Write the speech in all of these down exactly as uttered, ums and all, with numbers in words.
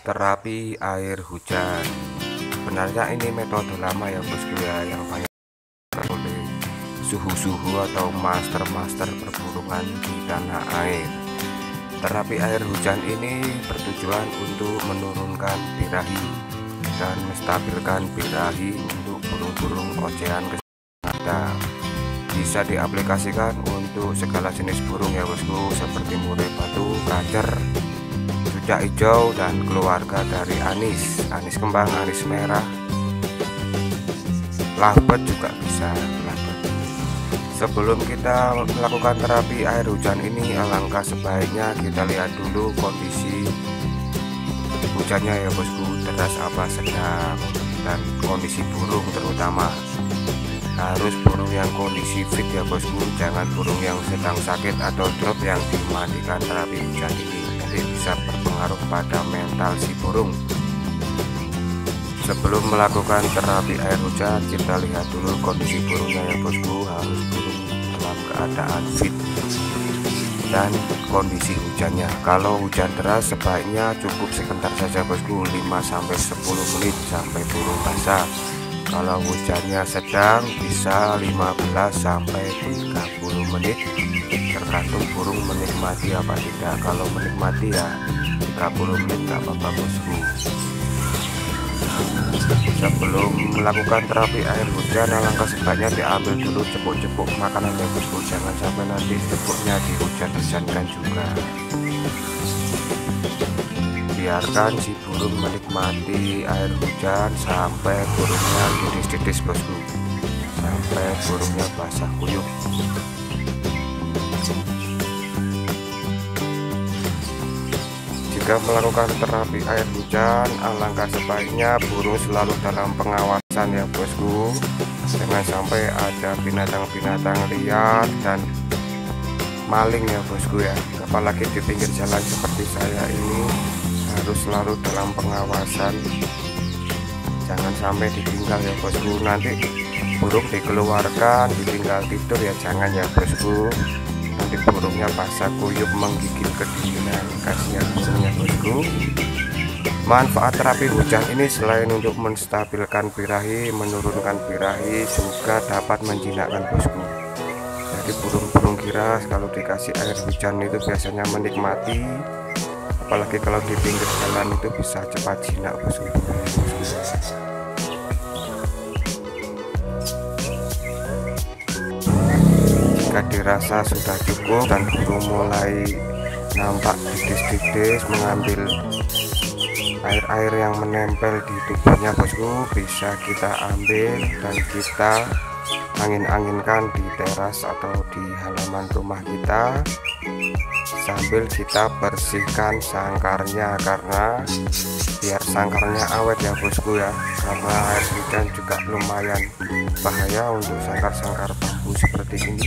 Terapi air hujan. Sebenarnya ini metode lama ya bosku ya, yang banyak oleh suhu-suhu atau master-master perburungan di tanah air. Terapi air hujan ini bertujuan untuk menurunkan birahi dan menstabilkan birahi untuk burung-burung ocehan ada. Bisa diaplikasikan untuk segala jenis burung ya bosku, seperti murai batu, kacer, cucak hijau, dan keluarga dari anis, anis kembang, anis merah, lovebird juga bisa. Sebelum kita melakukan terapi air hujan ini, alangkah sebaiknya kita lihat dulu kondisi hujannya ya bosku, deras apa sedang, dan kondisi burung terutama. Harus burung yang kondisi fit ya bosku, jangan burung yang sedang sakit atau drop yang dimandikan terapi hujan ini, nanti bisa berpengaruh pada mental si burung. Sebelum melakukan terapi air hujan, kita lihat dulu kondisi burungnya ya bosku. Harus burung dalam keadaan fit dan kondisi hujannya. Kalau hujan deras sebaiknya cukup sebentar saja bosku, lima sampai sepuluh menit sampai burung basah. Kalau hujannya sedang bisa lima belas sampai tiga puluh menit, tergantung burung menikmati apa tidak. Kalau menikmati ya tiga puluh menit nggak apa-apa bosku. Sebelum melakukan terapi air hujan, alangkah sebaiknya diambil dulu cepuk-cepuk makanan ya bosku, jangan sampai nanti cepuknya dihujan-hujankan juga. Biarkan si burung menikmati air hujan sampai burungnya titis-titis bosku, sampai burungnya basah kuyup. Jika melakukan terapi air hujan, alangkah sebaiknya burung selalu dalam pengawasan ya bosku, jangan sampai ada binatang-binatang liar dan maling ya bosku ya, apalagi di pinggir jalan seperti saya ini. Harus selalu dalam pengawasan, jangan sampai ditinggal ya bosku. Nanti burung dikeluarkan ditinggal tidur ya jangan ya bosku, nanti burungnya basah kuyup menggigil kedinginan, kasihan burungnya bosku. Manfaat terapi hujan ini selain untuk menstabilkan birahi, menurunkan birahi, juga dapat menjinakkan bosku. Jadi burung-burung kira kalau dikasih air hujan itu biasanya menikmati, apalagi kalau di pinggir jalan itu bisa cepat jinak bosku. Jika dirasa sudah cukup dan burung mulai nampak titis-titis mengambil air-air yang menempel di tubuhnya bosku, bisa kita ambil dan kita angin-anginkan di teras atau di halaman rumah kita, sambil kita bersihkan sangkarnya, karena biar sangkarnya awet ya bosku ya, karena air hujan juga lumayan bahaya untuk sangkar-sangkar bambu seperti ini.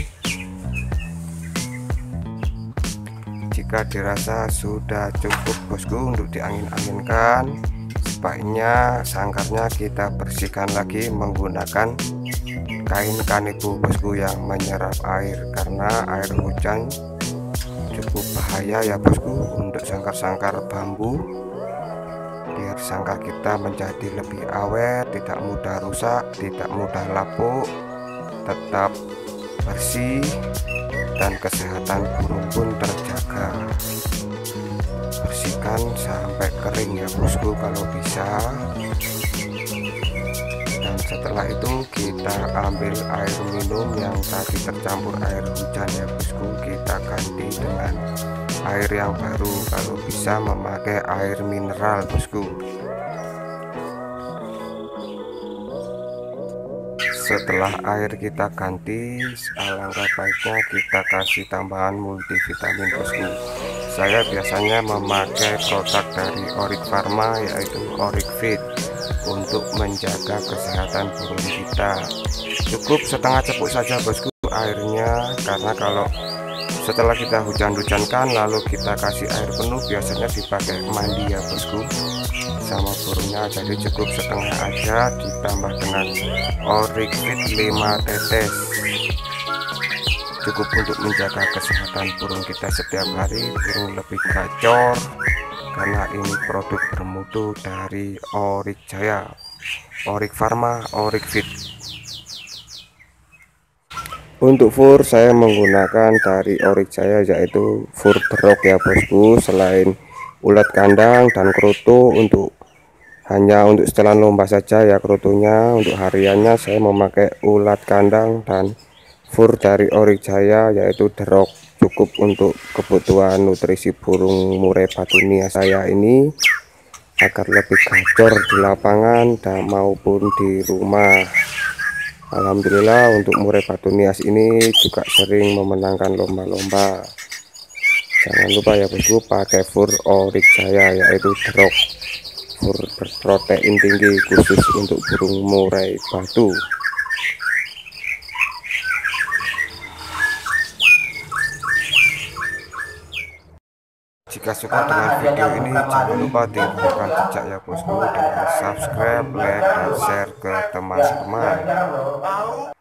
Jika dirasa sudah cukup bosku untuk diangin-anginkan, sebaiknya sangkarnya kita bersihkan lagi menggunakan kain kanipu bosku yang menyerap air, karena air hujan cukup bahaya ya bosku untuk sangkar-sangkar bambu. Biar sangkar kita menjadi lebih awet, tidak mudah rusak, tidak mudah lapuk, tetap bersih, dan kesehatan burung pun terjaga. Bersihkan sampai kering ya bosku kalau bisa. Dan setelah itu kita ambil air minum yang tadi tercampur air hujan ya bosku, kita ganti dengan air yang baru, kalau bisa memakai air mineral bosku. Setelah air kita ganti, alangkah baiknya kita kasih tambahan multivitamin bosku. Saya biasanya memakai produk dari Oric Pharma, yaitu Oric Fit, untuk menjaga kesehatan burung kita. Cukup setengah cepuk saja bosku airnya, karena kalau setelah kita hujan-hujankan lalu kita kasih air penuh, biasanya dipakai mandi ya bosku sama burungnya. Jadi cukup setengah aja, ditambah dengan Oric Fit lima tetes, cukup untuk menjaga kesehatan burung kita setiap hari. Burung lebih gacor, karena ini produk bermutu dari Oryx Jaya, Oryx Pharma, Oryx Fit. Untuk fur saya menggunakan dari Oryx Jaya, yaitu fur derok ya bosku. Selain ulat kandang dan kroto, untuk hanya untuk setelan lomba saja ya krotonya. Untuk hariannya saya memakai ulat kandang dan fur dari Oryx Jaya, yaitu derok. Cukup untuk kebutuhan nutrisi burung murai batunia saya ini agar lebih gacor di lapangan dan maupun di rumah. Alhamdulillah untuk murai batunias ini juga sering memenangkan lomba-lomba. Jangan lupa ya bosku, pakai fur Oryx Jaya, yaitu derok, fur berprotein tinggi khusus untuk burung murai batu. Jika suka dengan video ini, jangan lupa tinggalkan jejak ya bosku dengan subscribe, like, dan share ke teman-teman.